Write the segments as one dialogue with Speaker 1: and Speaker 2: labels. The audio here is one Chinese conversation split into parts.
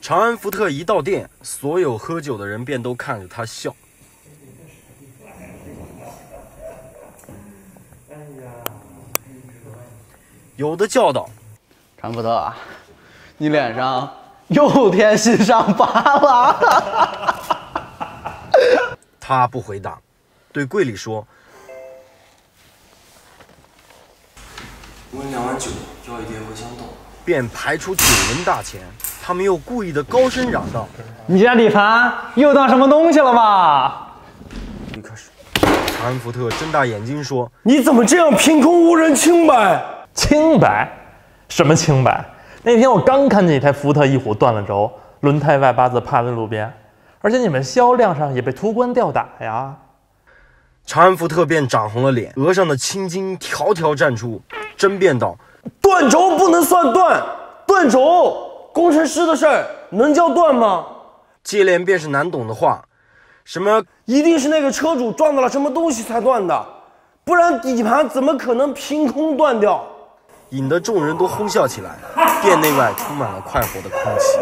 Speaker 1: 长安福特一到店，所有喝酒的人便都看着他笑。有的叫道：“
Speaker 2: 长福特，你脸上又添新伤疤了。”
Speaker 1: 他不回答，对柜里说：“
Speaker 3: 问2碗酒，要一碟茴香豆。”
Speaker 1: 便排出9人大钱。他们又故意的高声嚷道：“
Speaker 4: 你家李凡又当什么东西了吧？”
Speaker 1: 一开始，长安福特睁大眼睛说：“
Speaker 5: 你怎么这样凭空无人清白？
Speaker 4: 清白？什么清白？那天我刚看见一台福特翼虎断了轴，轮胎外八字趴在路边，而且你们销量上也被途观吊打呀。”
Speaker 1: 长安福特便涨红了脸，额上的青筋条条绽出，争辩道：“
Speaker 5: 断轴不能算断，断轴，工程师的事儿能叫断吗？”
Speaker 1: 接连便是难懂的话，什么
Speaker 5: 一定是那个车主撞到了什么东西才断的，不然底盘怎么可能凭空断掉？
Speaker 1: 引得众人都哄笑起来，店内外充满了快活的空气。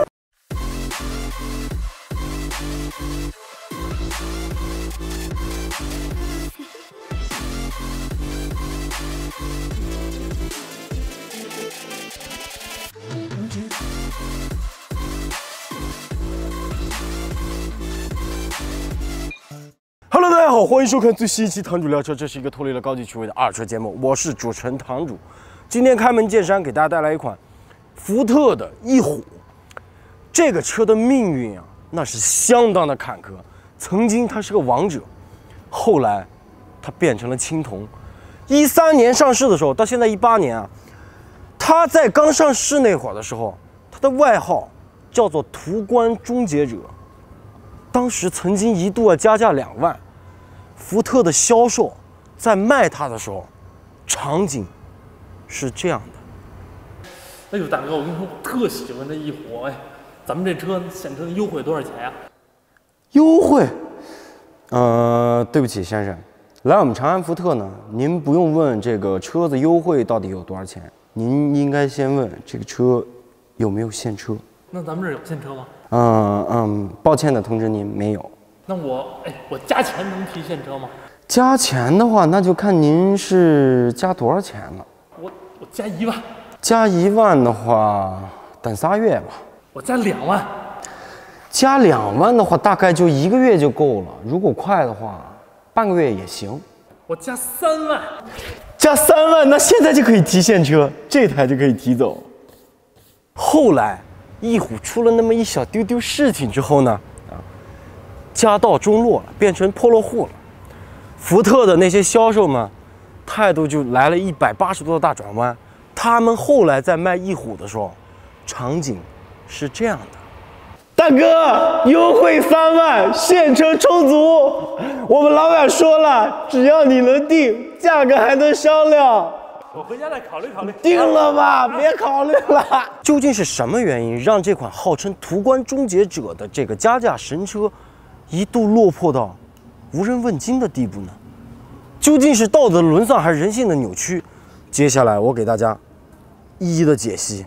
Speaker 5: Hello， 大家好，欢迎收看最新一期《堂主聊车》，这是一个脱离了高级趣味的二车节目，我是主持人堂主。今天开门见山给大家带来一款福特的翼虎。这个车的命运啊，那是相当的坎坷。曾经它是个王者，后来它变成了青铜。13年上市的时候，到现在18年啊，它在刚上市那会儿的时候，它的外号叫做途观终结者。当时曾经一度加价2万，福特的销售在卖它的时候，场景是这样的。
Speaker 4: 哎呦，大哥，我跟你说，我特喜欢这翼虎。哎，咱们这车现车优惠多少钱呀？
Speaker 5: 优惠？对不起，先生，来我们长安福特呢，您不用问这个车子优惠到底有多少钱，您应该先问这个车有没有现车。
Speaker 4: 那咱们这儿有现车吗？
Speaker 5: 抱歉的通知您，没有。
Speaker 4: 那我加钱能提现车吗？
Speaker 5: 加钱的话，那就看您是加多少钱了。
Speaker 4: 我加1万。
Speaker 5: 加1万的话，等3月吧。
Speaker 4: 我加2万。
Speaker 5: 加2万的话，大概就1个月就够了。如果快的话，半个月也行。
Speaker 4: 我加3万。
Speaker 5: 加3万，那现在就可以提现车，这台就可以提走。后来，翼虎出了那么一小丢丢事情之后呢，家道中落了，变成破落户了。福特的那些销售们，态度就来了180度的大转弯。他们后来在卖翼虎的时候，场景是这样的：大哥，优惠3万，现车充足。我们老板说了，只要你能定，价格还能商量。
Speaker 4: 我回家再考虑考虑。
Speaker 5: 定了吧，别考虑了。究竟是什么原因让这款号称途观终结者的这个加价神车，一度落魄到无人问津的地步呢？究竟是道德沦丧还是人性的扭曲？接下来我给大家一一的解析。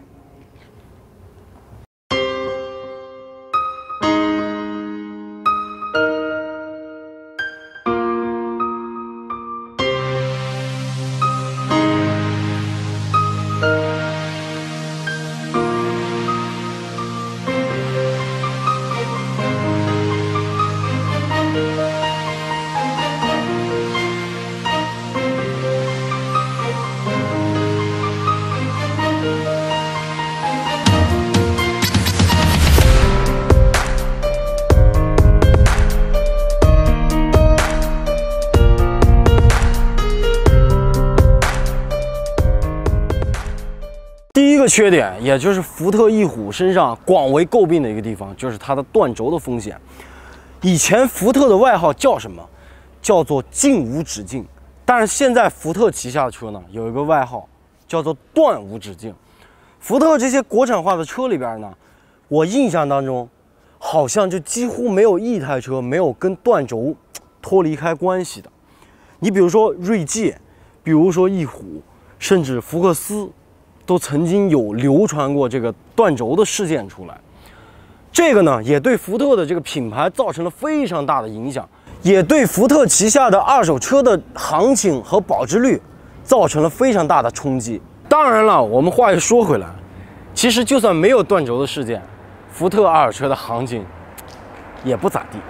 Speaker 5: 第一个缺点，也就是福特翼虎身上广为诟病的一个地方，就是它的断轴的风险。以前福特的外号叫什么？叫做进无止境。但是现在福特旗下的车呢，有一个外号叫做断无止境。福特这些国产化的车里边呢，我印象当中，好像就几乎没有一台车没有跟断轴脱离开关系的。你比如说锐界，比如说翼虎，甚至福克斯，都曾经有流传过这个断轴的事件出来。 这个呢，也对福特的这个品牌造成了非常大的影响，也对福特旗下的二手车的行情和保值率造成了非常大的冲击。当然了，我们话又说回来，其实就算没有断轴的事件，福特二手车的行情也不咋地。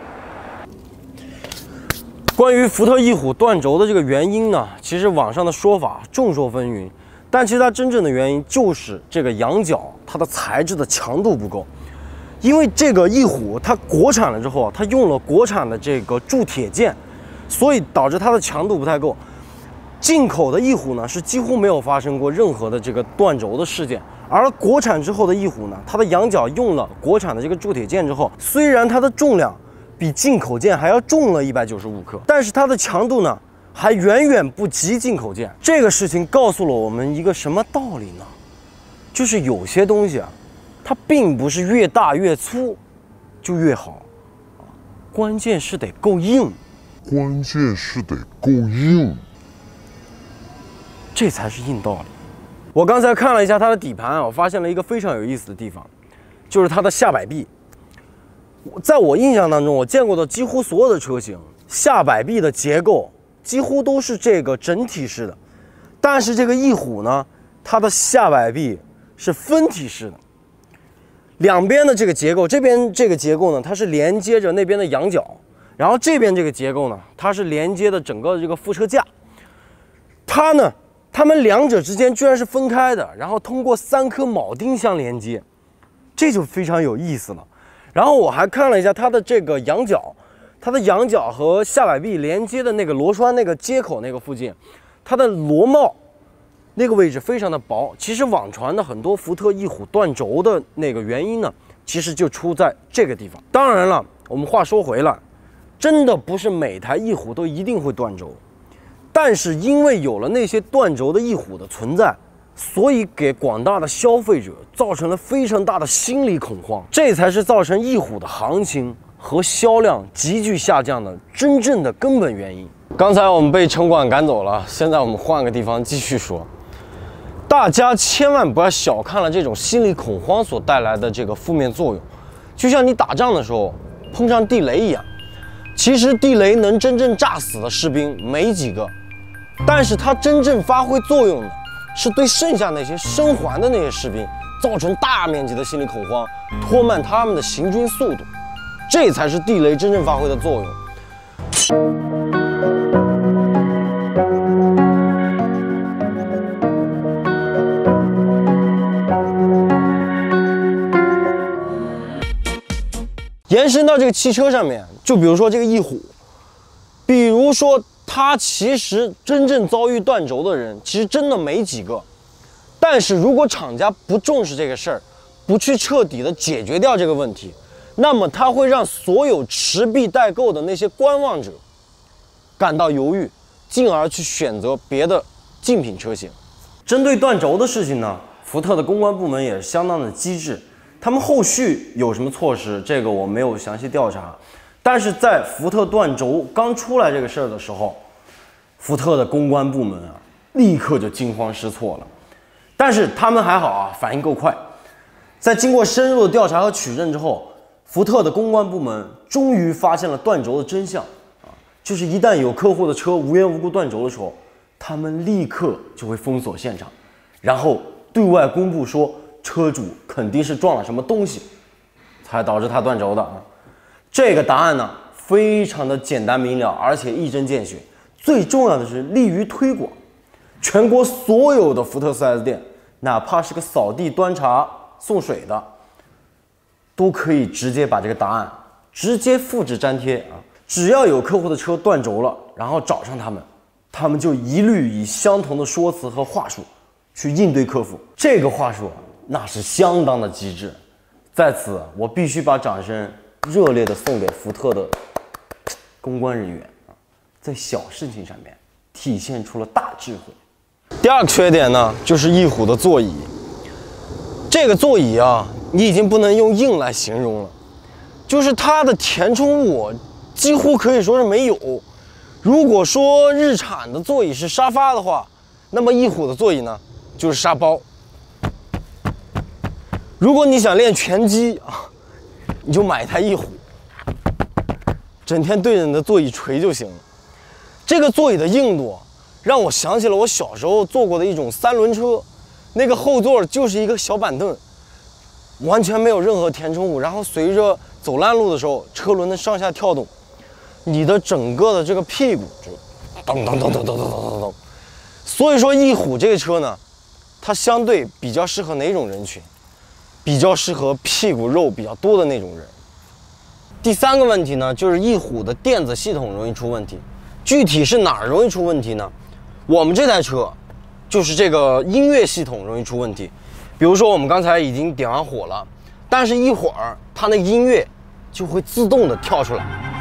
Speaker 5: 关于福特翼虎断轴的这个原因呢，其实网上的说法众说纷纭，但其实它真正的原因就是这个羊角它的材质的强度不够。因为这个翼虎它国产了之后，它用了国产的这个铸铁件，所以导致它的强度不太够。进口的翼虎呢是几乎没有发生过任何的这个断轴的事件，而国产之后的翼虎呢，它的羊角用了国产的这个铸铁件之后，虽然它的重量比进口件还要重了195克，但是它的强度呢还远远不及进口件。这个事情告诉了我们一个什么道理呢？就是有些东西啊，它并不是越大越粗就越好，关键是得够硬，这才是硬道理。我刚才看了一下它的底盘，我发现了一个非常有意思的地方，就是它的下摆臂。在我印象当中，我见过的几乎所有的车型，下摆臂的结构几乎都是这个整体式的，但是这个翼虎呢，它的下摆臂是分体式的。两边的这个结构，这边这个结构呢，它是连接着那边的羊角，然后这边这个结构呢，它是连接的整个的这个副车架。它们两者之间居然是分开的，然后通过3颗铆钉相连接，这就非常有意思了。然后我还看了一下它的这个羊角，它的羊角和下摆臂连接的那个螺栓那个接口那个附近，它的螺帽那个位置非常的薄。其实网传的很多福特翼虎断轴的那个原因呢，其实就出在这个地方。当然了，我们话说回来，真的不是每台翼虎都一定会断轴，但是因为有了那些断轴的翼虎的存在，所以给广大的消费者造成了非常大的心理恐慌，这才是造成翼虎的行情和销量急剧下降的真正的根本原因。刚才我们被城管赶走了，现在我们换个地方继续说。大家千万不要小看了这种心理恐慌所带来的这个负面作用，就像你打仗的时候碰上地雷一样，其实地雷能真正炸死的士兵没几个，但是它真正发挥作用的是对剩下那些生还的那些士兵造成大面积的心理恐慌，拖慢他们的行军速度，这才是地雷真正发挥的作用。延伸到这个汽车上面，就比如说这个翼虎，比如说它其实真正遭遇断轴的人其实真的没几个，但是如果厂家不重视这个事儿，不去彻底的解决掉这个问题，那么它会让所有持币待购的那些观望者感到犹豫，进而去选择别的竞品车型。针对断轴的事情呢，福特的公关部门也是相当的机智。他们后续有什么措施，这个我没有详细调查，但是在福特断轴刚出来这个事儿的时候，福特的公关部门啊，立刻就惊慌失措了。但是他们还好啊，反应够快。在经过深入的调查和取证之后，福特的公关部门终于发现了断轴的真相啊，就是一旦有客户的车无缘无故断轴的时候，他们立刻就会封锁现场，然后对外公布说车主肯定是撞了什么东西，才导致他断轴的啊。这个答案呢，非常的简单明了，而且一针见血。最重要的是利于推广，全国所有的福特 4S 店，哪怕是个扫地、端茶、送水的，都可以直接把这个答案直接复制粘贴啊。只要有客户的车断轴了，然后找上他们，他们就一律以相同的说辞和话术去应对客户。这个话术那是相当的机智，在此我必须把掌声热烈的送给福特的公关人员啊，在小事情上面体现出了大智慧。第二个缺点呢，就是翼虎的座椅。这个座椅啊，你已经不能用硬来形容了，就是它的填充物几乎可以说是没有。如果说日产的座椅是沙发的话，那么翼虎的座椅呢，就是沙包。如果你想练拳击啊， 你就买一台翼虎，整天对着你的座椅捶就行了。这个座椅的硬度让我想起了我小时候坐过的一种3轮车，那个后座就是一个小板凳，完全没有任何填充物，然后随着走烂路的时候，车轮的上下跳动，你的整个的这个屁股就咚咚咚咚咚咚咚咚咚。所以说翼虎这个车呢，它相对比较适合哪种人群？比较适合屁股肉比较多的那种人。第3个问题呢，就是翼虎的电子系统容易出问题。具体是哪儿容易出问题呢？我们这台车就是这个音乐系统容易出问题。比如说我们刚才已经点完火了，但是一会儿它那个音乐就会自动的跳出来，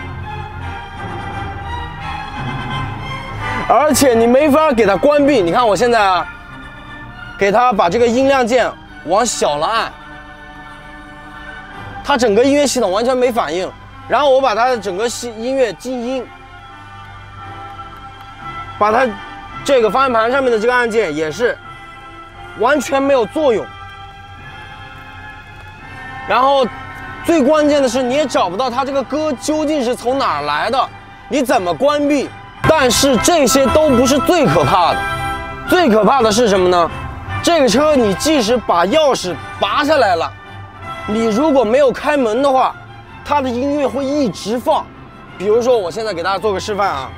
Speaker 5: 而且你没法给它关闭。你看我现在啊，给它把这个音量键往小了按，它整个音乐系统完全没反应。然后我把它的整个音乐静音，把它这个方向盘上面的这个按键也是完全没有作用。然后最关键的是，你也找不到它这个歌究竟是从哪儿来的，你怎么关闭？但是这些都不是最可怕的，最可怕的是什么呢？这个车你即使把钥匙拔下来了，你如果没有开门的话，它的音乐会一直放。比如说我现在给大家做个示范啊，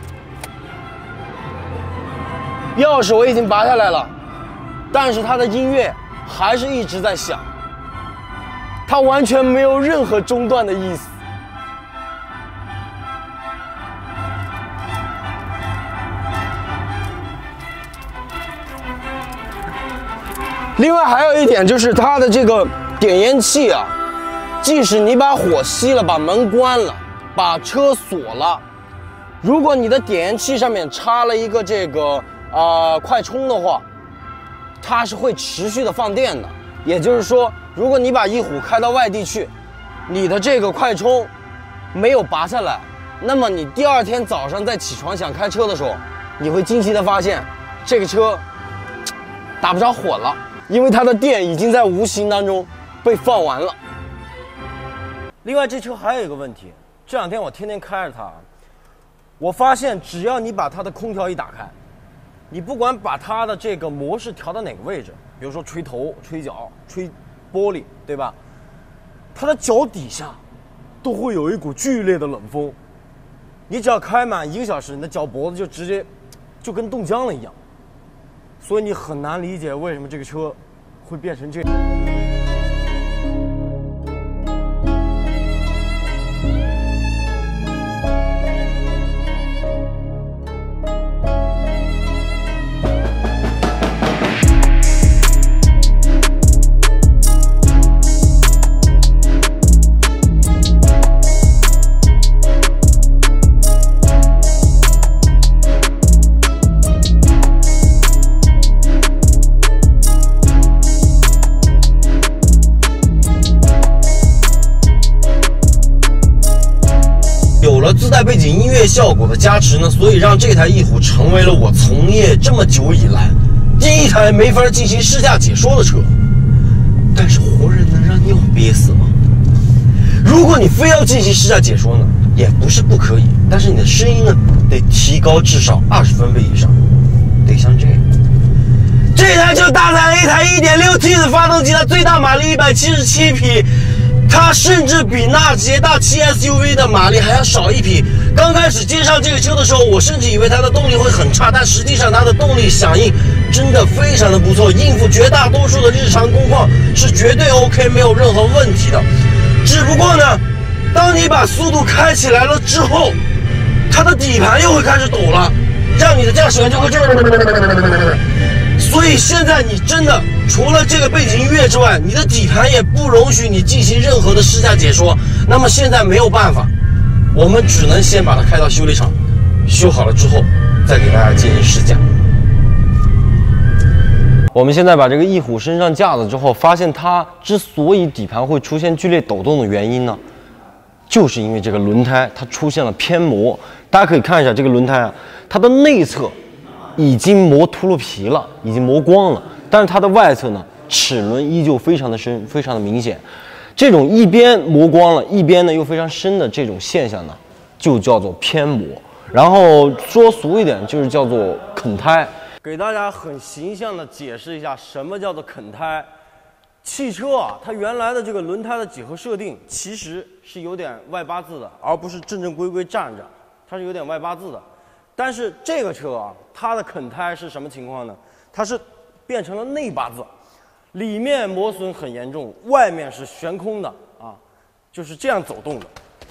Speaker 5: 钥匙我已经拔下来了，但是它的音乐还是一直在响，它完全没有任何中断的意思。另外还有一点就是它的这个点烟器啊，即使你把火熄了，把门关了，把车锁了，如果你的点烟器上面插了一个这个快充的话，它是会持续的放电的。也就是说，如果你把翼虎开到外地去，你的这个快充没有拔下来，那么你第2天早上再起床想开车的时候，你会惊奇的发现这个车打不着火了，因为它的电已经在无形当中被放完了。另外这车还有一个问题，这2天我天天开着它，我发现只要你把它的空调一打开，你不管把它的这个模式调到哪个位置，比如说吹头、吹脚、吹玻璃，对吧？它的脚底下都会有一股剧烈的冷风，你只要开满1个小时，你的脚脖子就直接就跟冻僵了一样。所以你很难理解为什么这个车会变成这样。有了自带背景音乐效果的加持呢，所以让这台翼虎成为了我从业这么久以来第1台没法进行试驾解说的车。但是活人能让尿憋死吗？如果你非要进行试驾解说呢，也不是不可以，但是你的声音呢得提高至少20分贝以上，得像这样。这台就搭载了一台 1.6T 的发动机，它最大马力177匹。它甚至比纳捷大7 SUV 的马力还要少1匹。刚开始接上这个车的时候，我甚至以为它的动力会很差，但实际上它的动力响应真的非常的不错，应付绝大多数的日常工况是绝对 OK， 没有任何问题的。只不过呢，当你把速度开起来了之后，它的底盘又会开始抖了，让你的驾驶员就会这样。所以现在你真的除了这个背景音乐之外，你的底盘也不容许你进行任何的试驾解说。那么现在没有办法，我们只能先把它开到修理厂，修好了之后再给大家进行试驾。我们现在把这个翼虎升上架子之后，发现它之所以底盘会出现剧烈抖动的原因呢，就是因为这个轮胎它出现了偏磨。大家可以看一下这个轮胎啊，它的内侧已经磨秃噜皮了，已经磨光了，但是它的外侧呢，齿轮依旧非常的深，非常的明显。 这种一边磨光了，一边呢又非常深的这种现象呢，就叫做偏磨。然后说俗一点，就是叫做啃胎。给大家很形象的解释一下，什么叫做啃胎。汽车啊，它原来的这个轮胎的几何设定其实是有点外八字的，而不是正正规规站着，它是有点外八字的。但是这个车啊，它的啃胎是什么情况呢？它是变成了内八字，里面磨损很严重，外面是悬空的啊，就是这样走动的。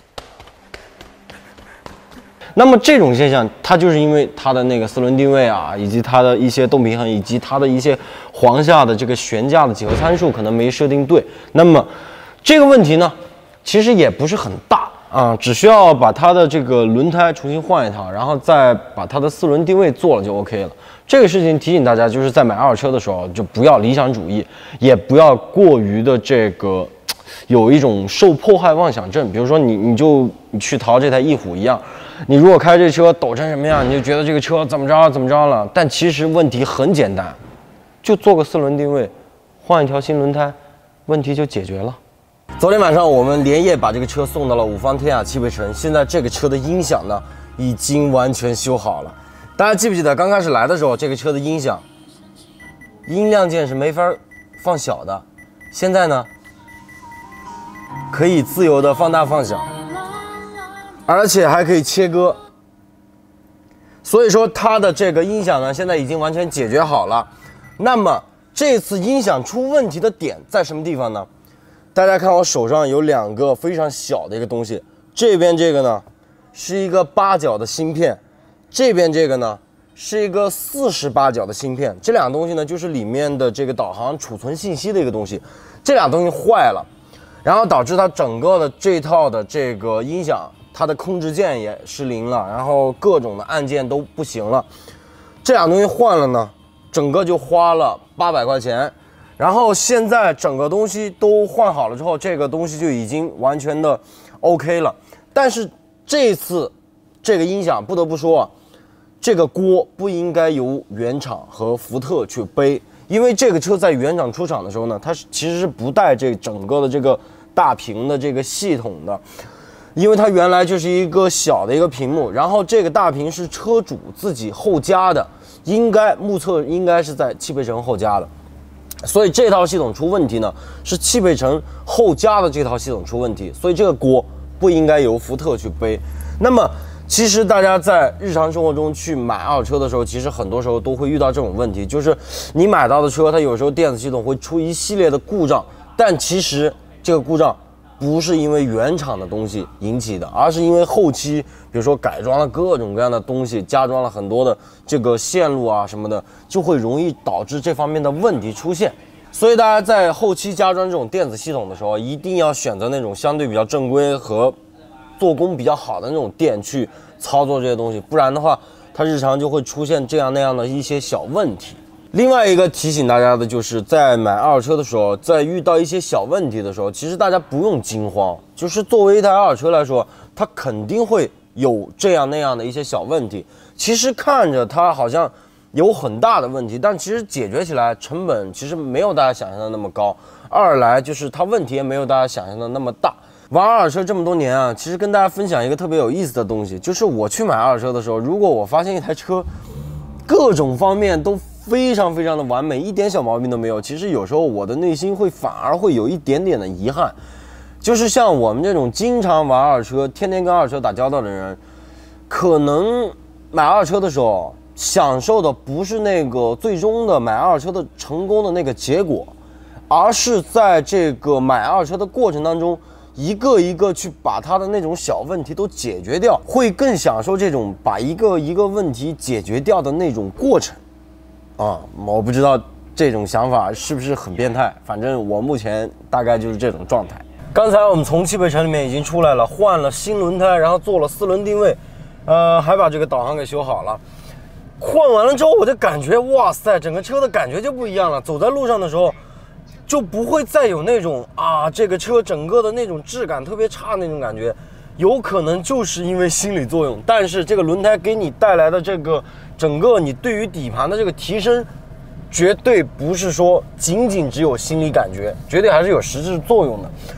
Speaker 5: 那么这种现象，它就是因为它的那个四轮定位啊，以及它的一些动平衡，以及它的一些簧下的这个悬架的几何参数可能没设定对。那么这个问题呢，其实也不是很大啊，只需要把它的这个轮胎重新换一套，然后再把它的四轮定位做了就 OK 了。这个事情提醒大家，就是在买二手车的时候，就不要理想主义，也不要过于的这个有一种受迫害妄想症。比如说你去淘这台翼虎一样。你如果开这车抖成什么样，你就觉得这个车怎么着了。但其实问题很简单，就做个四轮定位，换一条新轮胎，问题就解决了。昨天晚上我们连夜把这个车送到了五方天雅汽配城，现在这个车的音响呢已经完全修好了。大家记不记得刚开始来的时候，这个车的音响音量键是没法放小的，现在呢可以自由的放大放小。而且还可以切割，所以说它的这个音响呢，现在已经完全解决好了。那么这次音响出问题的点在什么地方呢？大家看我手上有两个非常小的一个东西，这边这个呢是一个8角的芯片，这边这个呢是一个48角的芯片。这两个东西呢就是里面的这个导航储存信息的一个东西，这俩东西坏了，然后导致它整个的这套的这个音响。它的控制键也失灵了，然后各种的按键都不行了。这俩东西换了呢，整个就花了800块钱。然后现在整个东西都换好了之后，这个东西就已经完全的 OK 了。但是这次这个音响不得不说啊，这个锅不应该由原厂和福特去背，因为这个车在原厂出厂的时候呢，它其实是不带这整个的这个大屏的这个系统的。因为它原来就是一个小的一个屏幕，然后这个大屏是车主自己后加的，目测应该是在汽配城后加的，所以这套系统出问题呢，是汽配城后加的这套系统出问题，所以这个锅不应该由福特去背。那么其实大家在日常生活中去买二手车的时候，其实很多时候都会遇到这种问题，就是你买到的车，它有时候电子系统会出一系列的故障，但其实这个故障不是因为原厂的东西引起的，而是因为后期，比如说改装了各种各样的东西，加装了很多的这个线路啊什么的，就会容易导致这方面的问题出现。所以大家在后期加装这种电子系统的时候，一定要选择那种相对比较正规和做工比较好的那种店去操作这些东西，不然的话，它日常就会出现这样那样的一些小问题。另外一个提醒大家的就是，在买二手车的时候，在遇到一些小问题的时候，其实大家不用惊慌。就是作为一台二手车来说，它肯定会有这样那样的一些小问题。其实看着它好像有很大的问题，但其实解决起来成本其实没有大家想象的那么高。二来就是它问题也没有大家想象的那么大。玩二手车这么多年啊，其实跟大家分享一个特别有意思的东西，就是我去买二手车的时候，如果我发现一台车各种方面都非常非常的完美，一点小毛病都没有，其实有时候我的内心反而会有一点点的遗憾。就是像我们这种经常玩二手车，天天跟二手车打交道的人，可能买二手车的时候享受的不是那个最终的买二手车的成功的那个结果，而是在这个买二手车的过程当中，一个一个去把它的那种小问题都解决掉，会更享受这种把一个一个问题解决掉的那种过程。我不知道这种想法是不是很变态，反正我目前大概就是这种状态。刚才我们从汽配城里面已经出来了，换了新轮胎，然后做了4轮定位，还把这个导航给修好了。换完了之后，我就感觉哇塞，整个车的感觉就不一样了。走在路上的时候，就不会再有那种这个车整个的那种质感特别差那种感觉。有可能就是因为心理作用，但是这个轮胎给你带来的这个整个你对于底盘的这个提升，绝对不是说仅仅只有心理感觉，绝对还是有实质作用的。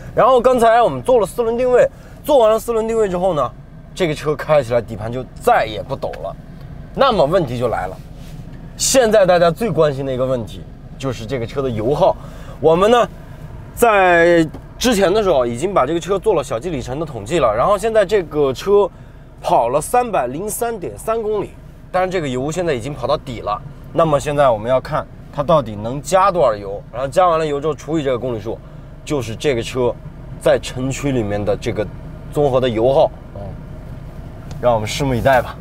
Speaker 5: 然后刚才我们做了4轮定位，做完了4轮定位之后呢，这个车开起来底盘就再也不抖了。那么问题就来了，现在大家最关心的一个问题就是这个车的油耗。我们呢在之前的时候已经把这个车做了小计里程的统计了，然后现在这个车跑了303.3公里，当然这个油现在已经跑到底了。那么现在我们要看它到底能加多少油，然后加完了油之后除以这个公里数，就是这个车在城区里面的这个综合的油耗。让我们拭目以待吧。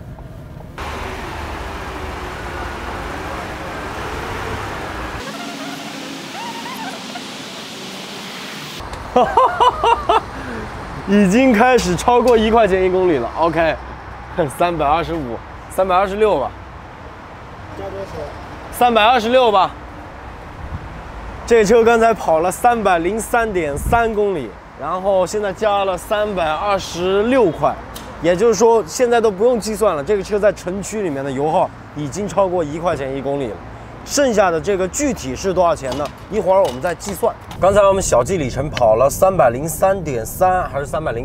Speaker 5: 已经开始超过1块钱1公里了。OK， 325、326吧。加多少？326吧。这车刚才跑了303.3公里，然后现在加了326块，也就是说现在都不用计算了，这个车在城区里面的油耗已经超过1块钱1公里了。剩下的这个具体是多少钱呢？一会儿我们再计算。刚才我们小计里程跑了303.3还是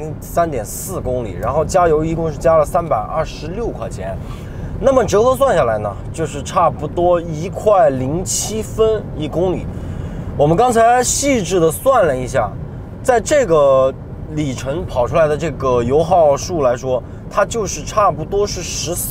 Speaker 5: 303.4公里，然后加油一共是加了326块钱。那么折合算下来呢，就是差不多1块07分1公里。我们刚才细致的算了一下，在这个里程跑出来的这个油耗数来说，它就是差不多是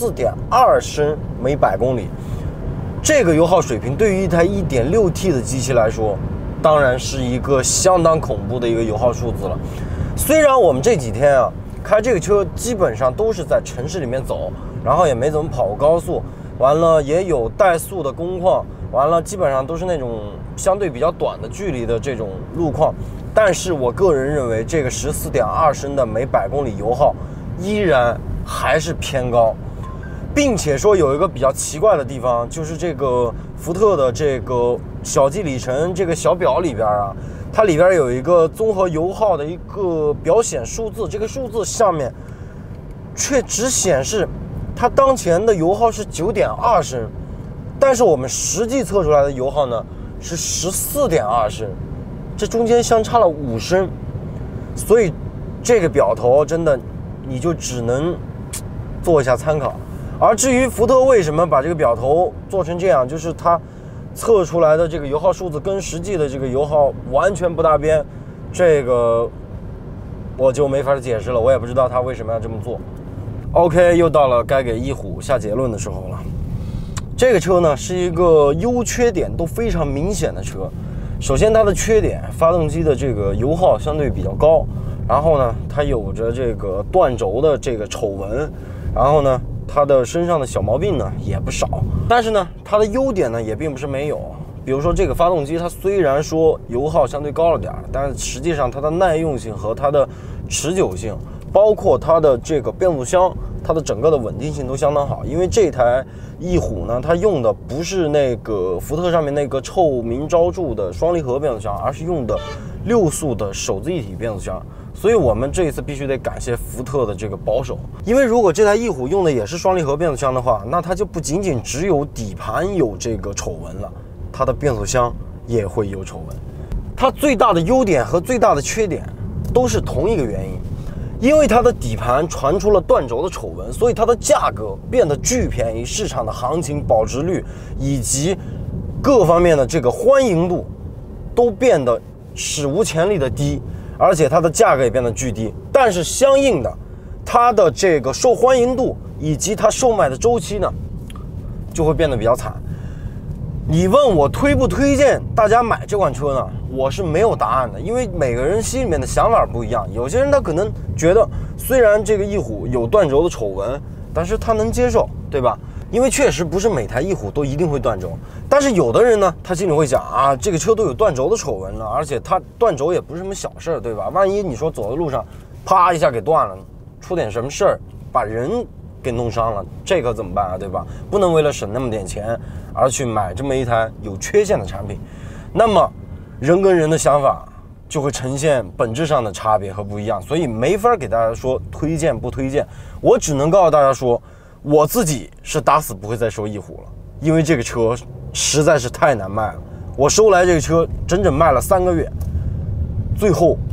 Speaker 5: 14.2升每100公里。这个油耗水平对于一台 1.6T 的机器来说，当然是一个相当恐怖的一个油耗数字了。虽然我们这几天啊开这个车基本上都是在城市里面走，然后也没怎么跑过高速，完了也有怠速的工况，完了基本上都是那种相对比较短的距离的这种路况，但是我个人认为这个14.2升的每100公里油耗依然还是偏高。并且说有一个比较奇怪的地方，就是这个福特的这个小计里程这个小表里边啊，它里边有一个综合油耗的一个表显数字，这个数字上面却只显示它当前的油耗是9.2升，但是我们实际测出来的油耗呢是14.2升，这中间相差了5升，所以这个表头真的你就只能做一下参考。而至于福特为什么把这个表头做成这样，就是它测出来的这个油耗数字跟实际的这个油耗完全不搭边，这个我就没法解释了，我也不知道他为什么要这么做。OK， 又到了该给翼虎下结论的时候了。这个车呢是一个优缺点都非常明显的车。首先它的缺点，发动机的这个油耗相对比较高，然后呢它有着这个断轴的这个丑闻，然后呢它的身上的小毛病呢也不少，但是呢它的优点呢也并不是没有。比如说这个发动机，它虽然说油耗相对高了点，但是实际上它的耐用性和它的持久性，包括它的这个变速箱，它的整个的稳定性都相当好。因为这台翼虎呢，它用的不是那个福特上面那个臭名昭著的双离合变速箱，而是用的6速的手自一体变速箱。所以我们这一次必须得感谢福特的这个保守，因为如果这台翼虎用的也是双离合变速箱的话，那它就不仅仅只有底盘有这个丑闻了，它的变速箱也会有丑闻。它最大的优点和最大的缺点都是同一个原因，因为它的底盘传出了断轴的丑闻，所以它的价格变得巨便宜，市场的行情、保值率以及各方面的这个欢迎度都变得史无前例的低，而且它的价格也变得巨低。但是相应的，它的这个受欢迎度以及它售卖的周期呢，就会变得比较惨。你问我推不推荐大家买这款车呢？我是没有答案的，因为每个人心里面的想法不一样。有些人他可能觉得，虽然这个翼虎有断轴的丑闻，但是他能接受，对吧？因为确实不是每台翼虎都一定会断轴。但是有的人呢，他心里会想啊，这个车都有断轴的丑闻了，而且它断轴也不是什么小事儿，对吧？万一你说走在路上，啪一下给断了，出点什么事儿，把人给弄伤了，这可怎么办啊，对吧？不能为了省那么点钱而去买这么一台有缺陷的产品。那么人跟人的想法就会呈现本质上的差别和不一样，所以没法给大家说推荐不推荐。我只能告诉大家说，我自己是打死不会再收翼虎了，因为这个车实在是太难卖了。我收来这个车整整卖了3个月，最后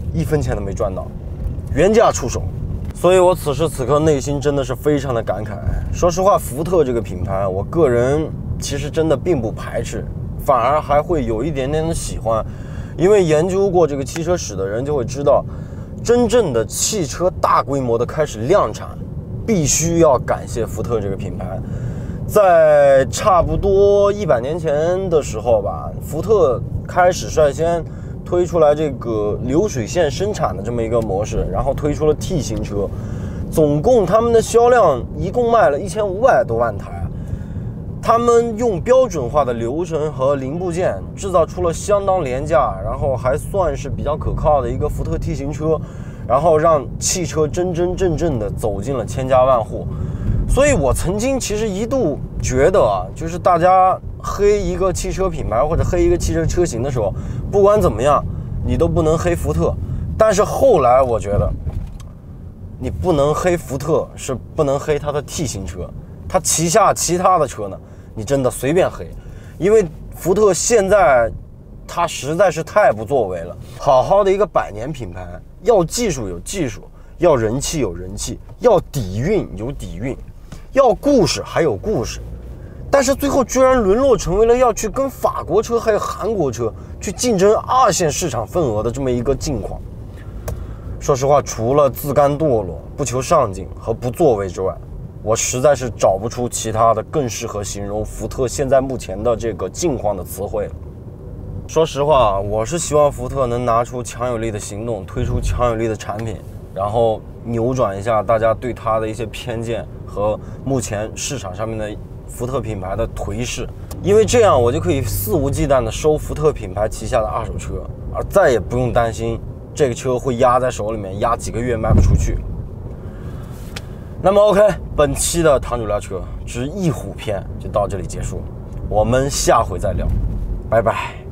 Speaker 5: 1分钱都没赚到，原价出手。所以我此时此刻内心真的是非常的感慨。说实话，福特这个品牌，我个人其实真的并不排斥，反而还会有一点点的喜欢。因为研究过这个汽车史的人就会知道，真正的汽车大规模的开始量产，必须要感谢福特这个品牌。在差不多100年前的时候吧，福特开始率先推出来这个流水线生产的这么一个模式，然后推出了 T 型车，总共他们的销量一共卖了1500多万台。他们用标准化的流程和零部件制造出了相当廉价，然后还算是比较可靠的一个福特 T 型车，然后让汽车真真正正的走进了千家万户。所以我曾经其实一度觉得啊，就是大家黑一个汽车品牌或者黑一个汽车车型的时候，不管怎么样，你都不能黑福特。但是后来我觉得，你不能黑福特，是不能黑它的 T 型车，它旗下其他的车呢，你真的随便黑，因为福特现在它实在是太不作为了。好好的一个100年品牌，要技术有技术，要人气有人气，要底蕴有底蕴，要故事还有故事，但是最后居然沦落成为了要去跟法国车还有韩国车去竞争2线市场份额的这么一个境况。说实话，除了自甘堕落、不求上进和不作为之外，我实在是找不出其他的更适合形容福特现在目前的这个境况的词汇了。说实话，我是希望福特能拿出强有力的行动，推出强有力的产品，然后扭转一下大家对它的一些偏见和目前市场上面的福特品牌的颓势，因为这样我就可以肆无忌惮地收福特品牌旗下的二手车，而再也不用担心这个车会压在手里面，压几个月卖不出去。那么 OK， 本期的堂主聊车之翼虎篇就到这里结束，我们下回再聊，拜拜。